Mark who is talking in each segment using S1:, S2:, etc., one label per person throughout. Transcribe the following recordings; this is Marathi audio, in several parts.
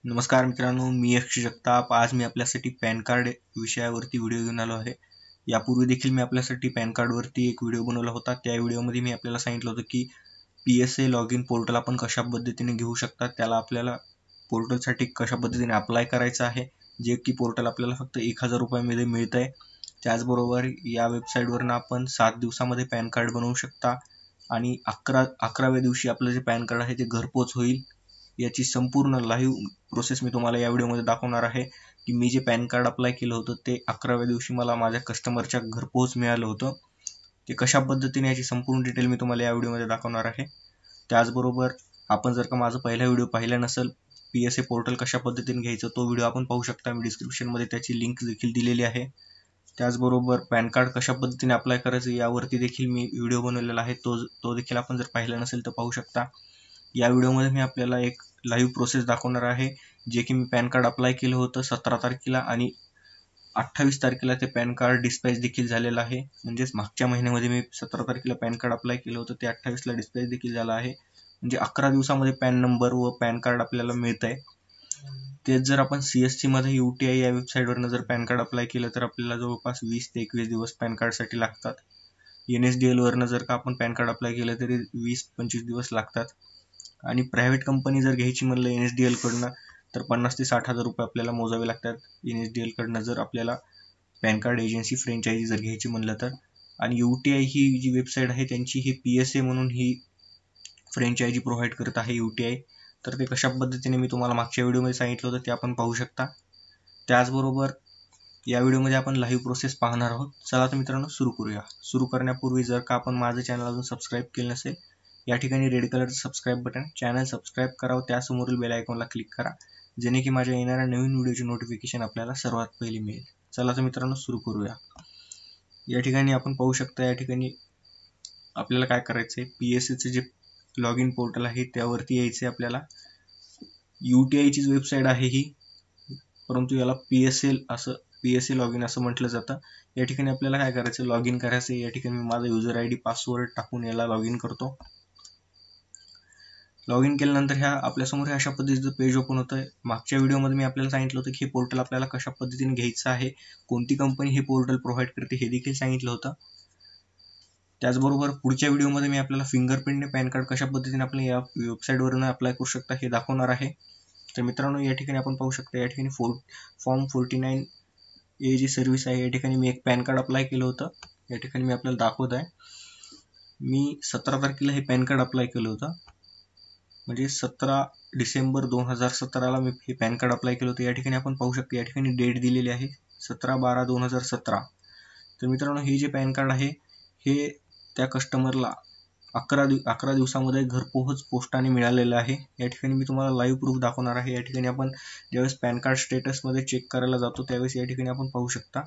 S1: नमस्कार मित्रांनो, मी यक्ष जगताप. आज मी आपल्यासाठी पॅन कार्ड विषयावरती व्हिडिओ घेऊन आलो आहे. यापूर्वी देखील मी आपल्यासाठी पॅन कार्डवरती एक व्हिडिओ बनवला होता. त्या व्हिडिओमध्ये मी आपल्याला सांगितलं होतं की PSA लॉग इन पोर्टल आपण कशा पद्धतीने घेऊ शकता. त्याला आपल्याला पोर्टलसाठी कशा पद्धतीने अप्लाय करायचं आहे, जे की पोर्टल आपल्याला फक्त 1000 रुपयामध्ये मिळत आहे. त्याचबरोबर या वेबसाईटवरून आपण 7 दिवसामध्ये पॅन कार्ड बनवू शकता आणि 11व्या दिवशी आपलं जे पॅन कार्ड आहे ते घरपोच होईल. याची संपूर्ण लाईव्ह प्रोसेस मी तुम्हाला या व्हिडिओमध्ये दाखवणार आहे की मी जे पॅन कार्ड अप्लाय केलं होतं ते 11व्या दिवशी मला माझ्या कस्टमरच्या घरपोच मिळालं होतं. ते कशा पद्धतीने याची संपूर्ण डिटेल मी तुम्हाला या व्हिडिओमध्ये दाखवणार आहे. त्याचबरोबर आपण जर का माझा पहिला व्हिडिओ पाहिला नसेल, PSA पोर्टल कशा पद्धतीने घ्यायचं, तो व्हिडिओ आपण पाहू शकता. मी डिस्क्रिप्शनमध्ये त्याची लिंक देखील दिलेली आहे. त्याचबरोबर पॅन कार्ड कशा पद्धतीने अप्लाय करायचं यावरती देखील मी व्हिडिओ बनवलेला आहे. तो देखील आपण जर पाहिला नसेल तर पाहू शकता. या व्हिडिओमध्ये मी आपल्याला एक लाईव्ह प्रोसेस दाखवणार आहे, जे की मी पॅन कार्ड अप्लाय केलं होतं 17 तारखेला आणि 28 तारखेला ते पॅन कार्ड डिस्पॅच देखील झालेलं आहे. म्हणजेच मागच्या महिन्यामध्ये मी 17 तारखेला पॅन कार्ड अप्लाय केलं होतं, ते 28ला डिस्पॅच देखील झालं आहे. म्हणजे 11 दिवसामध्ये पॅन नंबर व पॅन कार्ड आपल्याला मिळत आहे. तेच जर आपण CSC मध्ये UTI या वेबसाईटवरनं जर पॅन कार्ड अप्लाय केलं तर आपल्याला जवळपास 20 ते 21 दिवस पॅन कार्डसाठी लागतात. NSDL वरनं जर का आपण पॅन कार्ड अप्लाय केलं तरी 20-25 दिवस लागतात. आणि प्रायव्हेट कंपनी जर घ्यायची म्हणलं NSDL कडनं तर 50 ते 60 हजार रुपये आपल्याला मोजावे लागतात. NSDL कडनं जर आपल्याला पॅन कार्ड एजन्सी फ्रँचायझी जर घ्यायची म्हणलं तर. आणि UTI ही जी वेबसाईट आहे त्यांची ही PSA म्हणून ही फ्रँचायझी प्रोव्हाइड करत आहे UTI. तर ते कशा पद्धतीने मी तुम्हाला मागच्या व्हिडिओमध्ये सांगितलं होतं ते आपण पाहू शकता. त्याचबरोबर या व्हिडिओमध्ये आपण लाईव्ह प्रोसेस पाहणार आहोत. चला तर मित्रांनो सुरू करूया. सुरू करण्यापूर्वी जर का आपण माझं चॅनल अजून सबस्क्राईब केलं नसेल, या ठिकाणी रेड कलरचं सबस्क्राईब बटन, चॅनल सबस्क्राईब करावं, त्यासमोरील बेल आयकॉनला क्लिक करा, जेणे की माझ्या येणाऱ्या नवीन व्हिडिओची नोटिफिकेशन आपल्याला सर्वात पहिली मिळेल. चला तर मित्रांनो सुरू करूया. या ठिकाणी आपण पाहू शकता, या ठिकाणी आपल्याला काय करायचं आहे, PSAचं जे लॉग इन पोर्टल आहे त्यावरती यायचं आहे आपल्याला. UTIचीच वेबसाईट आहे ही, परंतु याला PSA लॉग इन असं म्हटलं जातं. या ठिकाणी आपल्याला काय करायचं, लॉग इन करायचं. या ठिकाणी मी माझा युजर ID पासवर्ड टाकून याला लॉग इन करतो. लॉग इन केल्यानंतर आपल्यासमोर अशा पद्धतीचं पेज ओपन होतं आहे. मागच्या व्हिडिओमध्ये मी आपल्याला सांगितलं होतं की हे पोर्टल आपल्याला कशा पद्धतीने घ्यायचं आहे, कोणती कंपनी हे पोर्टल प्रोव्हाइड करते हे देखील सांगितलं होतं. त्याचबरोबर पुढच्या व्हिडिओमध्ये मी आपल्याला फिंगरप्रिंटने पॅन कार्ड कशा पद्धतीने आपल्या या वेबसाईटवरून अप्लाय करू शकता हे दाखवणार आहे. तर मित्रांनो, या ठिकाणी आपण पाहू शकता, या ठिकाणी फॉर्म 49 हे जी सर्व्हिस आहे, या ठिकाणी मी एक पॅन कार्ड अप्लाय केलं होतं. या ठिकाणी मी आपल्याला दाखवत आहे. मी 17 तारखेला हे पॅन कार्ड अप्लाय केलं होतं. म्हणजे 17 डिसेंबर 2017ला मी हे पॅन कार्ड अप्लाय केलं होतं. या ठिकाणी आपण पाहू शकतो, या ठिकाणी डेट दिलेली आहे 17/12/2017. तर मित्रांनो, हे जे पॅन कार्ड आहे हे त्या कस्टमरला 11 दिवसामध्ये घरपोच पोस्टाने मिळालेलं आहे. या ठिकाणी मी तुम्हाला लाईव्ह प्रूफ दाखवणार आहे. या ठिकाणी आपण ज्यावेळेस पॅन कार्ड स्टेटसमध्ये चेक करायला जातो त्यावेळेस या ठिकाणी आपण पाहू शकता.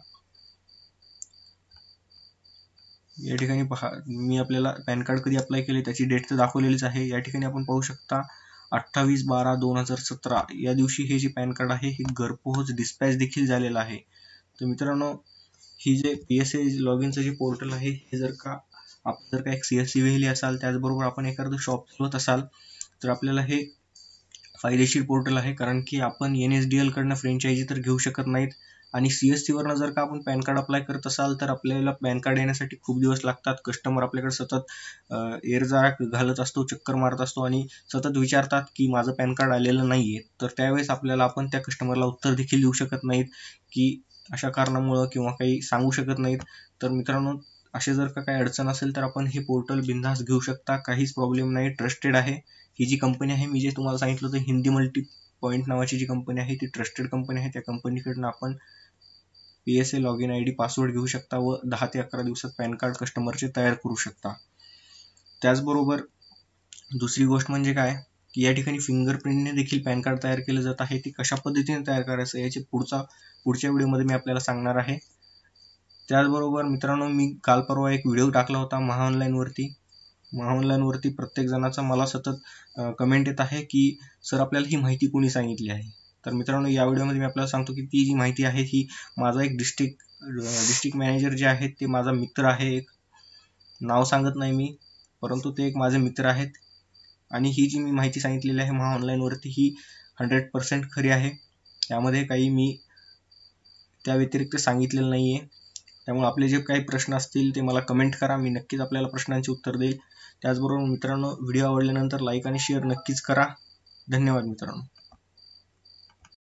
S1: या ठिकाणी पहा, मी आपल्याला पॅन कार्ड कधी अप्लाय केले त्याची डेट तर दाखवलेलीच आहे. या ठिकाणी आपण पाहू शकता 28/12/2017 या दिवशी हे जे पॅन कार्ड आहे हे घरपोच डिस्पॅच देखील झालेलं आहे. तर मित्रांनो, ही जे PSA लॉग इनचं जे पोर्टल आहे हे जर का एक CSC वेहिली असाल, त्याचबरोबर आपण एखादं शॉप चालवत असाल तर आपल्याला हे फायदेशीर पोर्टल आहे. कारण की आपण NSDL कडनं फ्रँचायझी तर घेऊ शकत नाहीत आणि CSC वरनं जर का आपण पॅन कार्ड अप्लाय करत असाल तर आपल्याला पॅन कार्ड येण्यासाठी खूप दिवस लागतात. कस्टमर आपल्याकडे सतत एरजा घालत असतो, चक्कर मारत असतो आणि सतत विचारतात की माझं पॅन कार्ड आलेलं नाही आहे. तर त्यावेळेस आपण त्या कस्टमरला उत्तर देखील देऊ शकत नाहीत की अशा कारणामुळं किंवा काही सांगू शकत नाहीत. तर मित्रांनो, असे जर का काही अडचण असेल तर आपण हे पोर्टल बिनधास्त घेऊ शकता, काहीच प्रॉब्लेम नाही. ट्रस्टेड आहे. ही जी कंपनी आहे, मी जे तुम्हाला सांगितलं होतं हिंदी मल्टी पॉईंट नावाची जी कंपनी आहे ती ट्रस्टेड कंपनी आहे. त्या कंपनीकडनं आपण PSA log in ID password घेऊ शकता व 10 ते 11 दिवसात पॅन कार्ड कस्टमरचे तयार करू शकता. त्याचबरोबर दुसरी गोष्ट म्हणजे काय की या ठिकाणी फिंगरप्रिंटने देखील पॅन कार्ड तयार केलं जात आहे. ती कशा पद्धतीने तयार करायचं याची पुढच्या व्हिडिओमध्ये मी आपल्याला सांगणार आहे. त्याचबरोबर मित्रांनो, मी काल परवा एक व्हिडिओ टाकला होता महाऑनलाईनवरती प्रत्येक जणाचा मला सतत कमेंट येत आहे की सर आपल्याला ही माहिती कोणी सांगितली आहे. तर मित्रांनो, या व्हिडिओमध्ये मी आपल्याला सांगतो की ती जी माहिती आहे ही माझा एक डिस्ट्रिक्ट मॅनेजर जे आहेत ते माझा मित्र आहे. एक नाव सांगत नाही मी, परंतु ते एक माझे मित्र आहेत आणि ही जी मी माहिती सांगितलेली आहे महा ऑनलाईनवरती ही 100% खरी आहे. त्यामध्ये काही मी त्या व्यतिरिक्त सांगितलेलं नाही आहे. त्यामुळे आपले जे काही प्रश्न असतील ते मला कमेंट करा, मी नक्कीच आपल्याला प्रश्नांची उत्तर देईल. त्याचबरोबर मित्रांनो, व्हिडिओ आवडल्यानंतर लाईक आणि शेअर नक्कीच करा. धन्यवाद मित्रांनो.